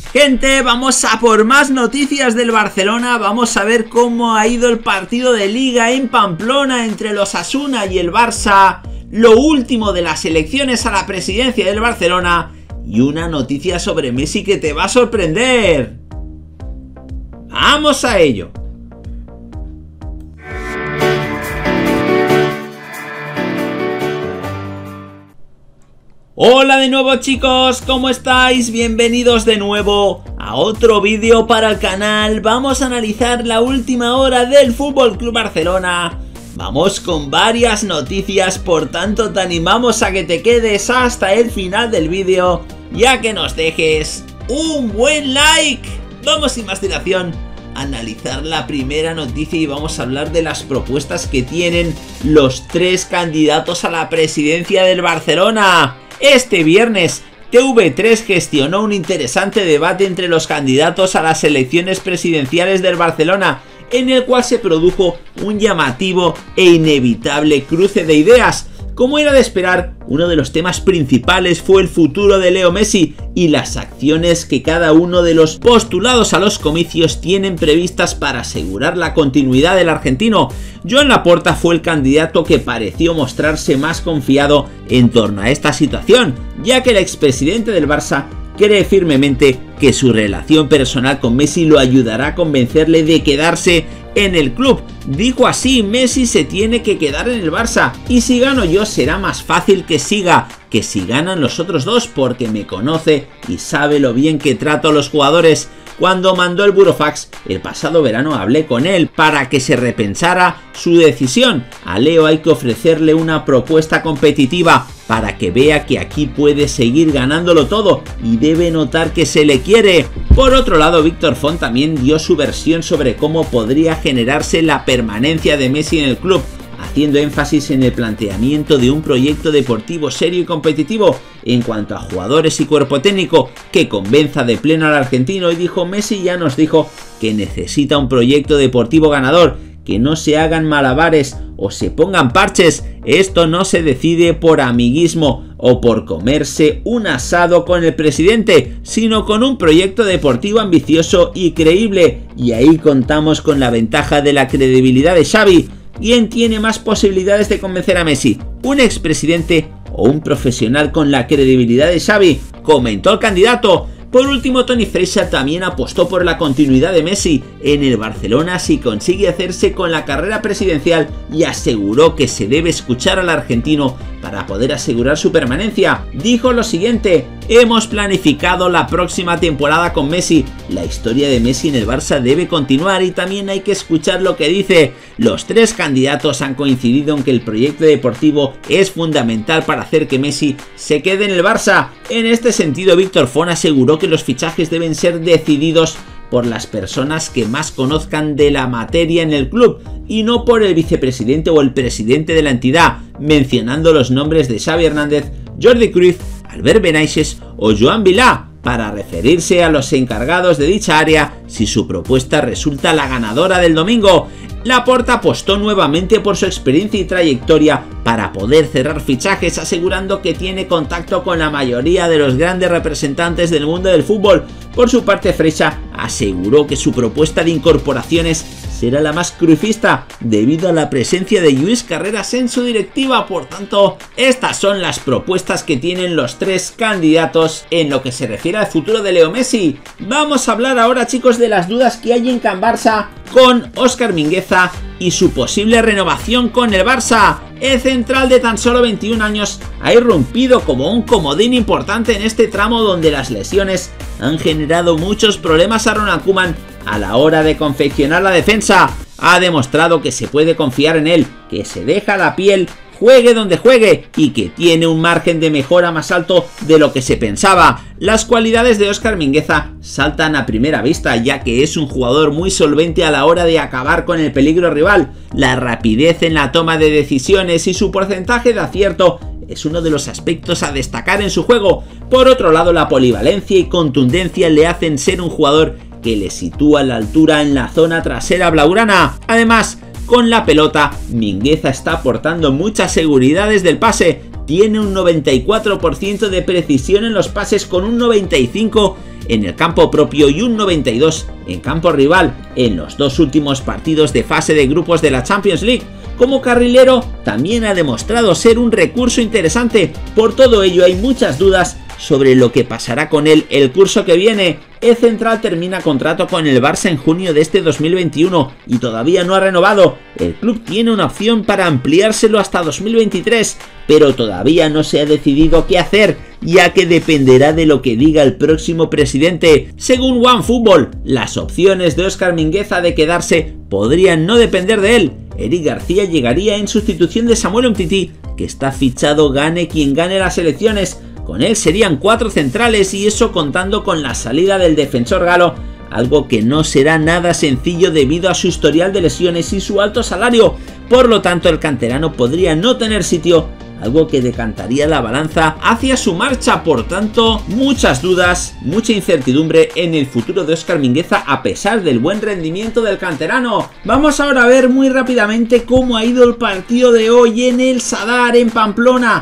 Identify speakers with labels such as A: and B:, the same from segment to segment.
A: Gente, vamos a por más noticias del Barcelona. Vamos a ver cómo ha ido el partido de Liga en Pamplona entre los Osasuna y el Barça, lo último de las elecciones a la presidencia del Barcelona y una noticia sobre Messi que te va a sorprender. ¡Vamos a ello! Hola de nuevo chicos, ¿cómo estáis? Bienvenidos de nuevo a otro vídeo para el canal. Vamos a analizar la última hora del FC Barcelona. Vamos con varias noticias, por tanto te animamos a que te quedes hasta el final del vídeo y a que nos dejes un buen like. Vamos sin más dilación a analizar la primera noticia y vamos a hablar de las propuestas que tienen los tres candidatos a la presidencia del Barcelona. Este viernes, TV3 gestionó un interesante debate entre los candidatos a las elecciones presidenciales del Barcelona, en el cual se produjo un llamativo e inevitable cruce de ideas. Como era de esperar, uno de los temas principales fue el futuro de Leo Messi y las acciones que cada uno de los postulados a los comicios tienen previstas para asegurar la continuidad del argentino. Joan Laporta fue el candidato que pareció mostrarse más confiado en torno a esta situación, ya que el expresidente del Barça cree firmemente que su relación personal con Messi lo ayudará a convencerle de quedarse en el club. Dijo así: Messi se tiene que quedar en el Barça y si gano yo será más fácil que siga que si ganan los otros dos, porque me conoce y sabe lo bien que trato a los jugadores. Cuando mandó el burofax el pasado verano hablé con él para que se repensara su decisión. A Leo hay que ofrecerle una propuesta competitiva para que vea que aquí puede seguir ganándolo todo y debe notar que se le quiere. Por otro lado, Víctor Font también dio su versión sobre cómo podría generarse la permanencia de Messi en el club, haciendo énfasis en el planteamiento de un proyecto deportivo serio y competitivo en cuanto a jugadores y cuerpo técnico que convenza de pleno al argentino. Y dijo: Messi ya nos dijo que necesita un proyecto deportivo ganador, que no se hagan malabares o se pongan parches. Esto no se decide por amiguismo o por comerse un asado con el presidente, sino con un proyecto deportivo ambicioso y creíble. Y ahí contamos con la ventaja de la credibilidad de Xavi. ¿Quién tiene más posibilidades de convencer a Messi? ¿Un expresidente o un profesional con la credibilidad de Xavi?, comentó el candidato. Por último, Toni Freixa también apostó por la continuidad de Messi en el Barcelona si consigue hacerse con la carrera presidencial y aseguró que se debe escuchar al argentino para poder asegurar su permanencia. Dijo lo siguiente: hemos planificado la próxima temporada con Messi. La historia de Messi en el Barça debe continuar y también hay que escuchar lo que dice. Los tres candidatos han coincidido en que el proyecto deportivo es fundamental para hacer que Messi se quede en el Barça. En este sentido, Víctor Font aseguró que los fichajes deben ser decididos por las personas que más conozcan de la materia en el club y no por el vicepresidente o el presidente de la entidad, mencionando los nombres de Xavi Hernández, Jordi Cruyff, Albert Benaiges o Joan Vilà, para referirse a los encargados de dicha área si su propuesta resulta la ganadora del domingo. Laporta apostó nuevamente por su experiencia y trayectoria para poder cerrar fichajes, asegurando que tiene contacto con la mayoría de los grandes representantes del mundo del fútbol. Por su parte, Freixa aseguró que su propuesta de incorporaciones será la más cruifista debido a la presencia de Lluís Carreras en su directiva. Por tanto, estas son las propuestas que tienen los tres candidatos en lo que se refiere al futuro de Leo Messi. Vamos a hablar ahora, chicos, de las dudas que hay en Can Barça con Óscar Mingueza y su posible renovación con el Barça. El central de tan solo 21 años ha irrumpido como un comodín importante en este tramo donde las lesiones han generado muchos problemas a Ronald Koeman a la hora de confeccionar la defensa. Ha demostrado que se puede confiar en él, que se deja la piel, juegue donde juegue y que tiene un margen de mejora más alto de lo que se pensaba. Las cualidades de Óscar Mingueza saltan a primera vista, ya que es un jugador muy solvente a la hora de acabar con el peligro rival. La rapidez en la toma de decisiones y su porcentaje de acierto es uno de los aspectos a destacar en su juego. Por otro lado, la polivalencia y contundencia le hacen ser un jugador que le sitúa a la altura en la zona trasera blaugrana. Además, con la pelota, Mingueza está aportando muchas seguridades del pase. Tiene un 94% de precisión en los pases con un 95% en el campo propio y un 92 en campo rival en los dos últimos partidos de fase de grupos de la Champions League. Como carrilero también ha demostrado ser un recurso interesante. Por todo ello hay muchas dudas sobre lo que pasará con él el curso que viene. El central termina contrato con el Barça en junio de este 2021 y todavía no ha renovado. El club tiene una opción para ampliárselo hasta 2023, pero todavía no se ha decidido qué hacer, ya que dependerá de lo que diga el próximo presidente. Según OneFootball, las opciones de Óscar Mingueza de quedarse podrían no depender de él. Eric García llegaría en sustitución de Samuel Umtiti, que está fichado gane quien gane las elecciones. Con él serían 4 centrales y eso contando con la salida del defensor galo, algo que no será nada sencillo debido a su historial de lesiones y su alto salario. Por lo tanto, el canterano podría no tener sitio, algo que decantaría la balanza hacia su marcha. Por tanto, muchas dudas, mucha incertidumbre en el futuro de Óscar Mingueza a pesar del buen rendimiento del canterano. Vamos ahora a ver muy rápidamente cómo ha ido el partido de hoy en el Sadar, en Pamplona.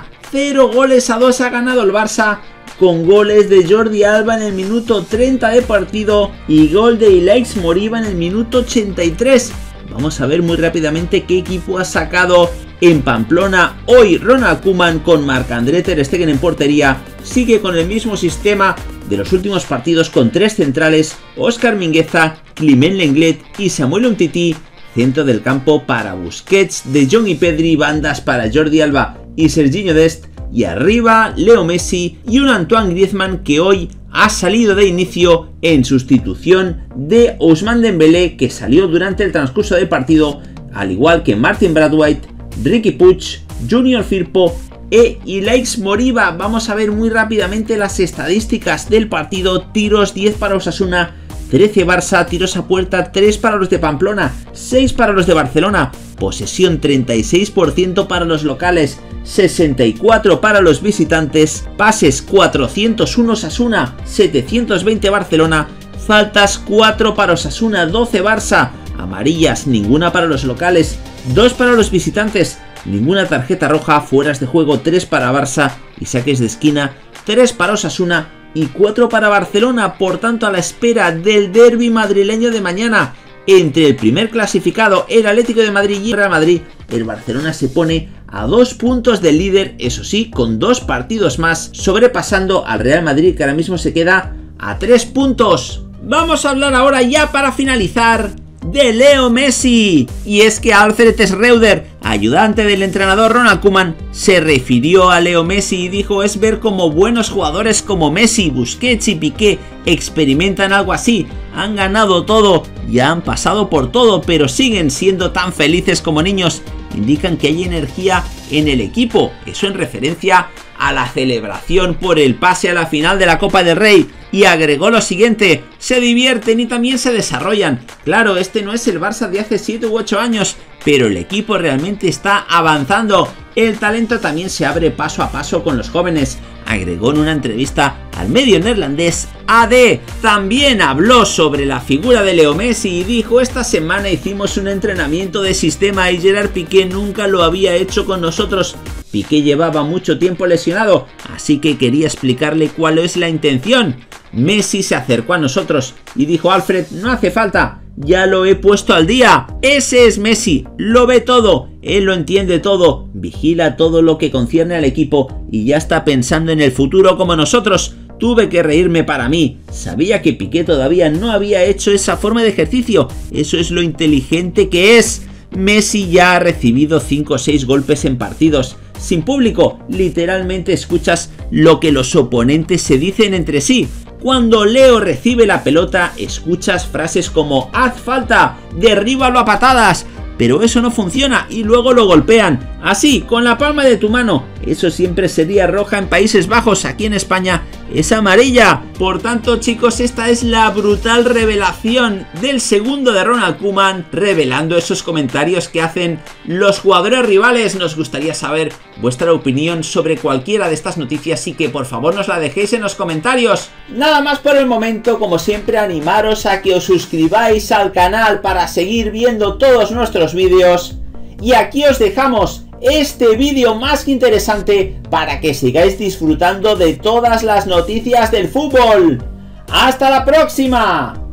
A: 0-2 ha ganado el Barça, con goles de Jordi Alba en el minuto 30 de partido y gol de Ilaix Moriba en el minuto 83. Vamos a ver muy rápidamente qué equipo ha sacado en Pamplona hoy Ronald Koeman, con Marc-André ter Stegen en portería. Sigue con el mismo sistema de los últimos partidos con 3 centrales, Óscar Mingueza, Climent Lenglet y Samuel Umtiti. Centro del campo para Busquets, De Jong y Pedri, bandas para Jordi Alba y Serginho Dest, y arriba Leo Messi y un Antoine Griezmann que hoy ha salido de inicio en sustitución de Ousmane Dembélé, que salió durante el transcurso del partido, al igual que Martin Braithwaite, Riqui Puig, Junior Firpo e Ilaix Moriba. Vamos a ver muy rápidamente las estadísticas del partido. Tiros 10 para Osasuna, 13 Barça, tiros a puerta 3 para los de Pamplona, 6 para los de Barcelona, posesión 36% para los locales, 64 para los visitantes, pases 401 Osasuna, 720 Barcelona, faltas 4 para Osasuna, 12 Barça, amarillas ninguna para los locales, 2 para los visitantes, ninguna tarjeta roja, fueras de juego 3 para Barça y saques de esquina 3 para Osasuna y 4 para Barcelona. Por tanto, a la espera del derbi madrileño de mañana entre el primer clasificado, el Atlético de Madrid, y el Real Madrid, el Barcelona se pone a 2 puntos del líder, eso sí, con 2 partidos más, sobrepasando al Real Madrid, que ahora mismo se queda a 3 puntos. Vamos a hablar ahora, ya para finalizar, de Leo Messi. Y es que Alfred Schreuder, ayudante del entrenador Ronald Koeman, se refirió a Leo Messi y dijo: es ver cómo buenos jugadores como Messi, Busquets y Piqué experimentan algo así. Han ganado todo, ya han pasado por todo, pero siguen siendo tan felices como niños. Indican que hay energía en el equipo, eso en referencia a la celebración por el pase a la final de la Copa del Rey. Y agregó lo siguiente: se divierten y también se desarrollan. Claro, este no es el Barça de hace 7 u 8 años, pero el equipo realmente está avanzando. El talento también se abre paso a paso con los jóvenes, agregó en una entrevista al medio neerlandés AD. También habló sobre la figura de Leo Messi y dijo: esta semana hicimos un entrenamiento de sistema y Gerard Piqué nunca lo había hecho con nosotros. Piqué llevaba mucho tiempo lesionado, así que quería explicarle cuál es la intención. Messi se acercó a nosotros y dijo: Alfred, no hace falta, ya lo he puesto al día. Ese es Messi, lo ve todo, él lo entiende todo, vigila todo lo que concierne al equipo y ya está pensando en el futuro como nosotros. Tuve que reírme para mí, sabía que Piqué todavía no había hecho esa forma de ejercicio, eso es lo inteligente que es. Messi ya ha recibido 5 o 6 golpes en partidos sin público, literalmente escuchas lo que los oponentes se dicen entre sí. Cuando Leo recibe la pelota, escuchas frases como: haz falta, derríbalo a patadas, pero eso no funciona y luego lo golpean, así, con la palma de tu mano. Eso siempre sería roja en Países Bajos, aquí en España es amarilla. Por tanto, chicos, esta es la brutal revelación del segundo de Ronald Koeman, revelando esos comentarios que hacen los jugadores rivales. Nos gustaría saber vuestra opinión sobre cualquiera de estas noticias y que por favor nos la dejéis en los comentarios. Nada más por el momento, como siempre, animaros a que os suscribáis al canal para seguir viendo todos nuestros vídeos. Y aquí os dejamos este vídeo más que interesante para que sigáis disfrutando de todas las noticias del fútbol. ¡Hasta la próxima!